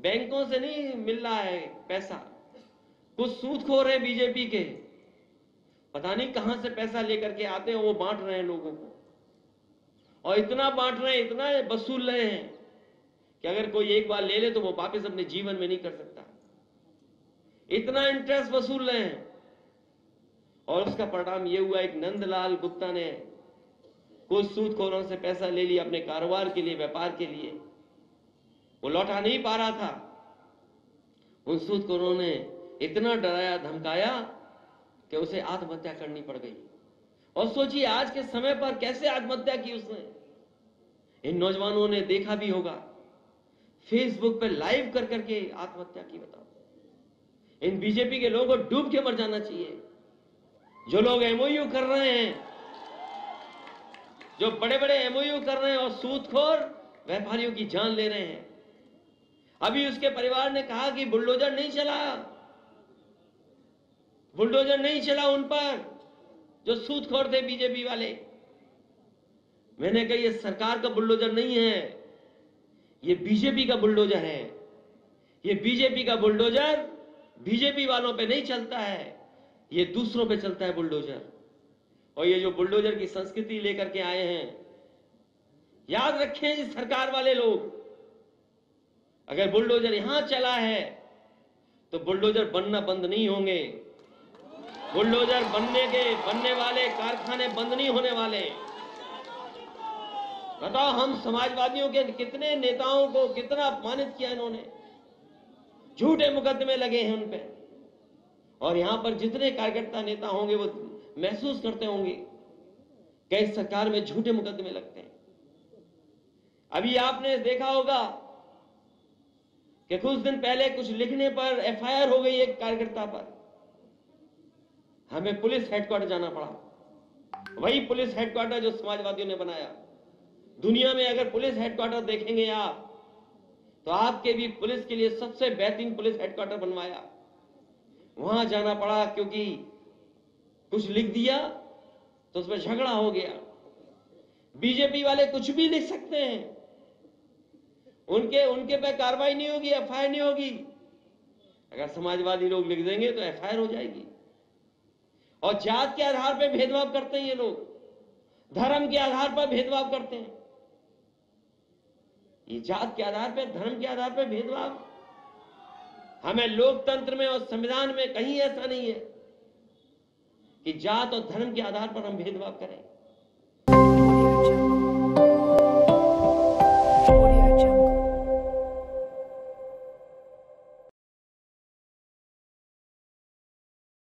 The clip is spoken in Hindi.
बैंकों से नहीं मिल रहा है पैसा, कुछ सूदखोर है बीजेपी के, पता नहीं कहां से पैसा लेकर के आते हैं, वो बांट रहे हैं लोगों को, और इतना बांट रहे हैं, इतना वसूल रहे हैं कि अगर कोई एक बार ले ले तो वो वापस अपने जीवन में नहीं कर सकता। इतना इंटरेस्ट वसूल रहे हैं, और उसका परिणाम ये हुआ, एक नंदलाल गुप्ता ने कुछ सूदखोरों से पैसा ले लिया अपने कारोबार के लिए, व्यापार के लिए, वो लौटा नहीं पा रहा था। उन सूदखोरों ने इतना डराया धमकाया कि उसे आत्महत्या करनी पड़ गई। और सोचिए आज के समय पर कैसे आत्महत्या की उसने। इन नौजवानों ने देखा भी होगा, फेसबुक पे लाइव कर करके आत्महत्या की। बताओ, इन बीजेपी के लोगों को डूब के मर जाना चाहिए। जो लोग एमओयू कर रहे हैं, जो बड़े बड़े एमओयू कर रहे हैं और सूदखोर व्यापारियों की जान ले रहे हैं। अभी उसके परिवार ने कहा कि बुलडोजर नहीं चला, बुलडोजर नहीं चला उन पर जो सूदखोर थे बीजेपी वाले। मैंने कहा ये सरकार का बुलडोजर नहीं है, ये बीजेपी का बुलडोजर है। ये बीजेपी का बुलडोजर बीजेपी वालों पे नहीं चलता है, ये दूसरों पे चलता है बुलडोजर। और ये जो बुलडोजर की संस्कृति लेकर के आए हैं, याद रखें ये सरकार वाले लोग, अगर बुलडोजर यहां चला है तो बुलडोजर बनना बंद नहीं होंगे। बुलडोजर बनने वाले कारखाने बंद नहीं होने वाले। बताओ, हम समाजवादियों के कितने नेताओं को कितना अपमानित किया इन्होंने, झूठे मुकदमे लगे हैं उन पे। और यहां पर जितने कार्यकर्ता नेता होंगे वो महसूस करते होंगे कि इस सरकार में झूठे मुकदमे लगते हैं। अभी आपने देखा होगा कि कुछ दिन पहले कुछ लिखने पर एफआईआर हो गई एक कार्यकर्ता पर, हमें पुलिस हेडक्वार्टर जाना पड़ा। वही पुलिस हेडक्वार्टर जो समाजवादियों ने बनाया। दुनिया में अगर पुलिस हेडक्वार्टर देखेंगे आप, तो आपके भी पुलिस के लिए सबसे बेहतरीन पुलिस हेडक्वार्टर बनवाया। वहां जाना पड़ा क्योंकि कुछ लिख दिया तो उसमें झगड़ा हो गया। बीजेपी वाले कुछ भी लिख सकते हैं, उनके पे कार्रवाई नहीं होगी, एफआईआर नहीं होगी। अगर समाजवादी लोग लिख देंगे तो एफआईआर हो जाएगी। और जात के आधार पर भेदभाव करते हैं ये लोग, धर्म के आधार पर भेदभाव करते हैं। ये जात के आधार पर, धर्म के आधार पर भेदभाव, हमें लोकतंत्र में और संविधान में कहीं ऐसा नहीं है कि जात और धर्म के आधार पर हम भेदभाव करें।